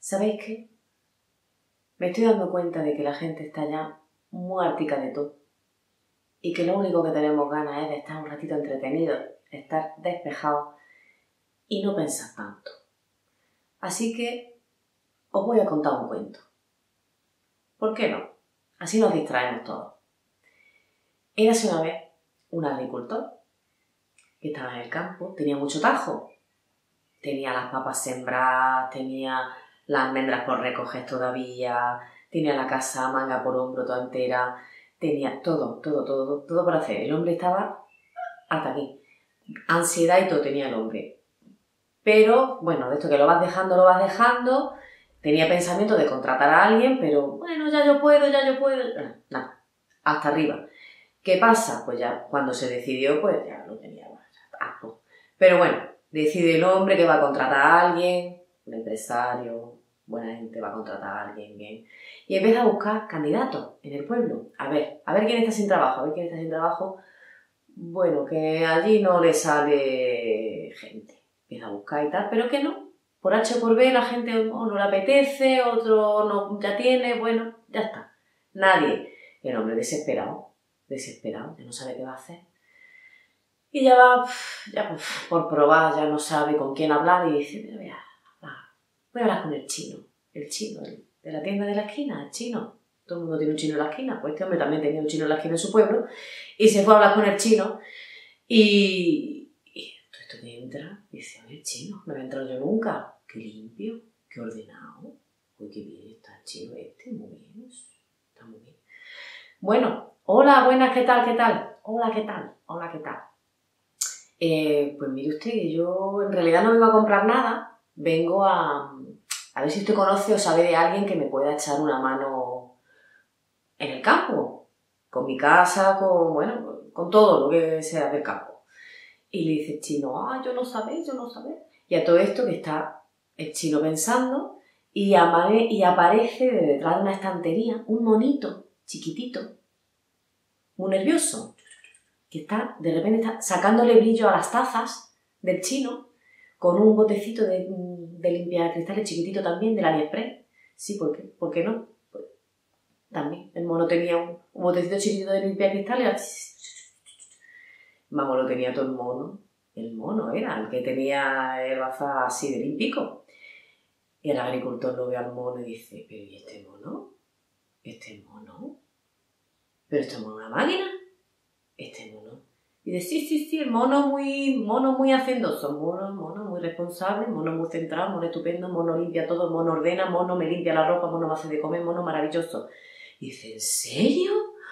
¿Sabéis qué? Me estoy dando cuenta de que la gente está ya muy hartica de todo y que lo único que tenemos ganas es de estar un ratito entretenidos, estar despejados y no pensar tanto. Así que os voy a contar un cuento. ¿Por qué no? Así nos distraemos todos. Érase una vez un agricultor que estaba en el campo, tenía mucho tajo. Tenía las papas sembradas, tenía las almendras por recoger todavía, tenía la casa manga por hombro toda entera, tenía todo por hacer. El hombre estaba hasta aquí. Ansiedad y todo tenía el hombre. Pero, bueno, de esto que lo vas dejando, tenía pensamiento de contratar a alguien, pero, bueno, ya yo puedo. Nada, hasta arriba. ¿Qué pasa? Pues ya, cuando se decidió, pues ya lo tenía. Pero bueno, decide el hombre que va a contratar a alguien, un empresario, buena gente, va a contratar a alguien, bien. Y empieza a buscar candidatos en el pueblo. A ver quién está sin trabajo, Bueno, que allí no le sale gente. Empieza a buscar y tal, pero que no. Por H o por B la gente no le apetece, otro no ya tiene, bueno, ya está. Nadie. El hombre desesperado, ya no sabe qué va a hacer. Y ya va, por probar, ya no sabe con quién hablar y dice, voy a hablar con el chino de la tienda de la esquina, el chino. Todo el mundo tiene un chino en la esquina, pues este hombre también tenía un chino en la esquina en su pueblo y se fue a hablar con el chino y todo esto que entra, dice, oye, el chino, no había entrado yo nunca, qué limpio, qué ordenado, uy, qué bien está el chino este, muy bien, está muy bien. Bueno, hola, buenas, ¿qué tal? Hola, ¿qué tal? Pues mire usted que yo en realidad no vengo a comprar nada, vengo a ver si usted conoce o sabe de alguien que me pueda echar una mano en el campo, con mi casa, con todo lo que sea del campo. Y le dice el chino, yo no sabés. Y a todo esto que está el chino pensando y aparece de detrás de una estantería un monito chiquitito, muy nervioso, que de repente está sacándole brillo a las tazas del chino con un botecito de limpiacristales chiquitito también del AliExpress. Sí, ¿por qué no? Pues, también el mono tenía un botecito chiquitito de limpiacristales. Vamos, lo tenía todo el mono. El mono era el que tenía el bazar así de limpico. Y el agricultor lo ve al mono y dice, ¿pero y este mono? ¿Pero este mono es una máquina? Este mono. Y dice, sí, el mono muy hacendoso, mono muy responsable, mono muy centrado, mono estupendo, mono limpia todo, mono ordena, mono me limpia la ropa, mono me hace de comer, mono maravilloso. Y dice, ¿en serio?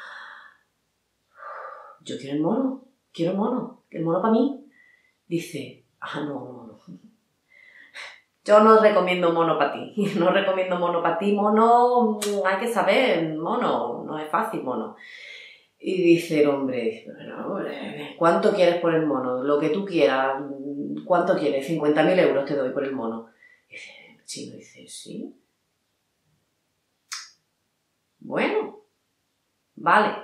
Yo quiero el mono para mí. Dice, no. Yo no recomiendo mono para ti, mono, hay que saber, mono, no es fácil, mono. Y dice el hombre, ¿cuánto quieres por el mono? Lo que tú quieras, ¿cuánto quieres? 50.000 euros te doy por el mono. Y dice, el chino dice, ¿sí? Bueno, vale.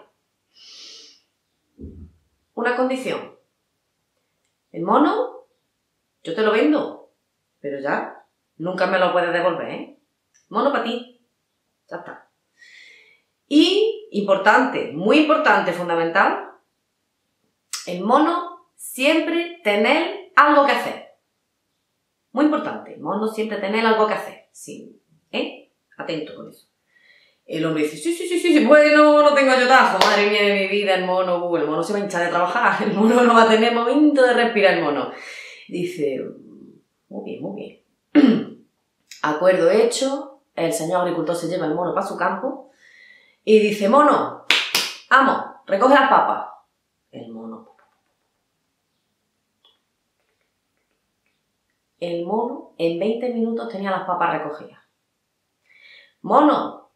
Una condición. El mono, yo te lo vendo, pero ya, nunca me lo puedes devolver, ¿eh? Mono para ti. Ya está. Y, importante, muy importante, fundamental, el mono siempre tener algo que hacer. Muy importante, el mono siempre tener algo que hacer. Sí, atento con eso. El hombre dice, sí, bueno, no tengo yo tajo, madre mía de mi vida, el mono se va a hinchar de trabajar, el mono no va a tener momento de respirar el mono. Dice, muy bien. Acuerdo hecho, el señor agricultor se lleva el mono para su campo y dice, mono, vamos, recoge las papas. El mono en 20 minutos tenía las papas recogidas. Mono,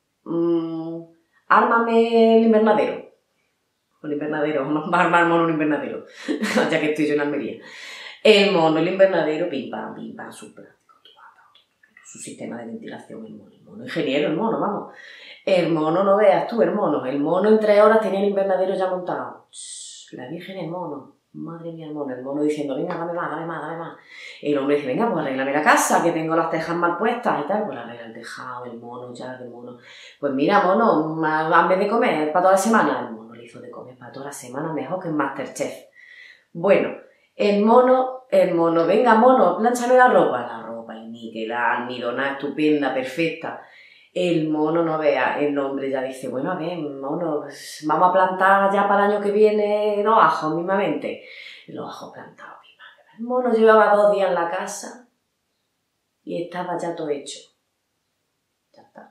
ármame el invernadero. Va a armar el mono un invernadero, ya que estoy yo en Almería. El mono, el invernadero, pim pam, su plástico, su sistema de ventilación, el mono, ingeniero, el mono, vamos. El mono, no veas tú, el mono en 3 horas tenía el invernadero ya montado. La virgen, el mono, madre mía, el mono diciendo, venga, dame más. El hombre dice, venga, pues arréglame la casa, que tengo las tejas mal puestas y tal. Pues arregla el tejado, el mono, ya, el mono. Pues mira, mono, en vez de comer para toda la semana, el mono le hizo de comer para toda la semana, mejor que en MasterChef. Bueno, el mono, venga, mono, plánchame la ropa y níquela, almidonada, estupenda, perfecta. El mono, no vea, el hombre ya dice, bueno, a ver, mono, pues vamos a plantar ya para el año que viene los ajos mismamente. Los ajos plantados. El mono llevaba 2 días en la casa y estaba ya todo hecho. Ya está.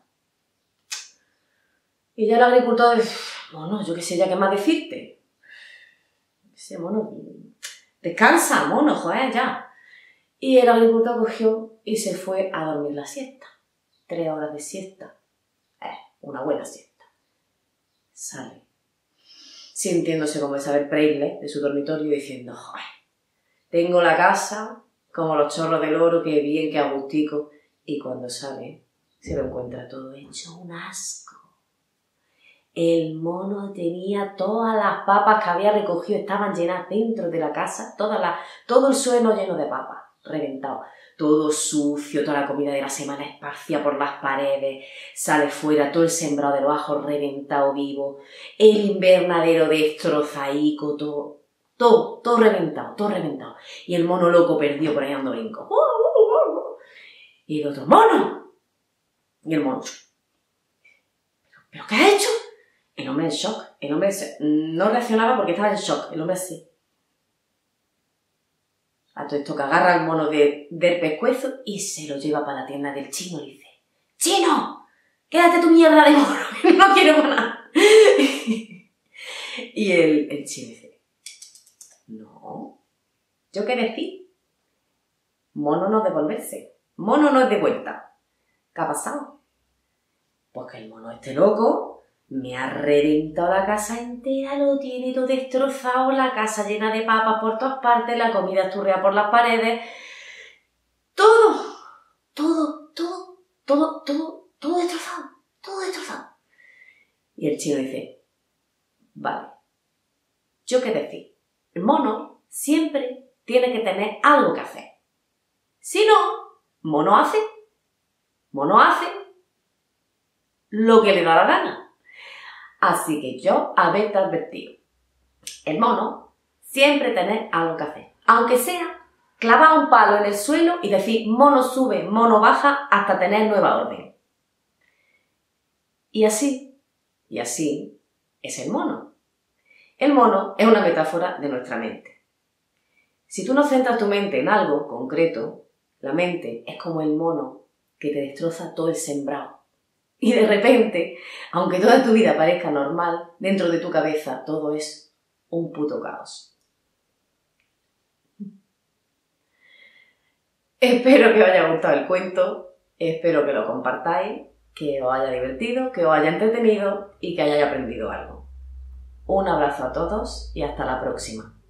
Y ya el agricultor dice, mono, yo qué sé ya qué más decirte. Ese mono, descansa, mono, joder, ya. Y el agricultor cogió y se fue a dormir la siesta. 3 horas de siesta. Una buena siesta. Sale, sintiéndose como Isabel Preisler de su dormitorio diciendo, joder, tengo la casa como los chorros del oro, que bien, que agustico. Y cuando sale, se lo encuentra todo hecho un asco. El mono tenía todas las papas que había recogido, estaban llenas dentro de la casa, todo el suelo lleno de papas, reventado. Todo sucio, toda la comida de la semana esparcida por las paredes, sale fuera todo el sembrado de los ajos reventado vivo, el invernadero destrozaico, todo reventado, todo reventado. Y el mono loco perdido por ahí dando brincos. Y el otro, ¡mono! Y el mono, ¿pero qué has hecho? El hombre en shock, el hombre no reaccionaba porque estaba en shock, el hombre así. A todo esto que agarra el mono del pescuezo y se lo lleva para la tienda del chino y dice, ¡Chino! ¡Quédate tu mierda de mono! ¡No quiero nada! Y el chino dice, no, ¿yo qué decir? Mono no es devolverse, mono no es de vuelta. ¿Qué ha pasado? Pues que el mono este loco me ha reventado la casa entera, lo tiene todo destrozado, la casa llena de papas por todas partes, la comida esturreada por las paredes, todo destrozado, todo destrozado. Y el chino dice, vale, ¿yo qué decir? El mono siempre tiene que tener algo que hacer. Si no, mono hace lo que le da la gana. Así que yo haberte advertido. El mono siempre tiene algo que hacer. Aunque sea clavar un palo en el suelo y decir mono sube, mono baja hasta tener nueva orden. Y así es el mono. El mono es una metáfora de nuestra mente. Si tú no centras tu mente en algo concreto, la mente es como el mono que te destroza todo el sembrado. Y de repente, aunque toda tu vida parezca normal, dentro de tu cabeza todo es un puto caos. Espero que os haya gustado el cuento, espero que lo compartáis, que os haya divertido, que os haya entretenido y que hayáis aprendido algo. Un abrazo a todos y hasta la próxima.